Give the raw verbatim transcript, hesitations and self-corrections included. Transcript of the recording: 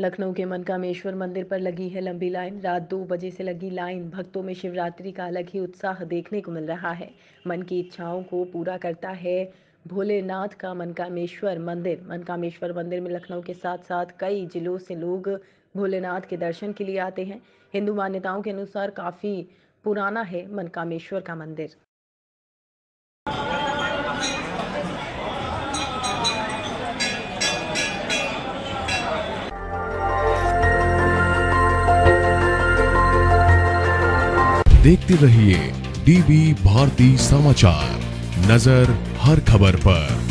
लखनऊ के मनकामेश्वर मंदिर पर लगी है लंबी लाइन। रात दो बजे से लगी लाइन। भक्तों में शिवरात्रि का अलग ही उत्साह देखने को मिल रहा है। मन की इच्छाओं को पूरा करता है भोलेनाथ का मनकामेश्वर मंदिर। मनकामेश्वर मंदिर में लखनऊ के साथ साथ कई जिलों से लोग भोलेनाथ के दर्शन के लिए आते हैं। हिंदू मान्यताओं के अनुसार काफी पुराना है मनकामेश्वर का मंदिर। देखते रहिए डीवी भारती समाचार, नजर हर खबर पर।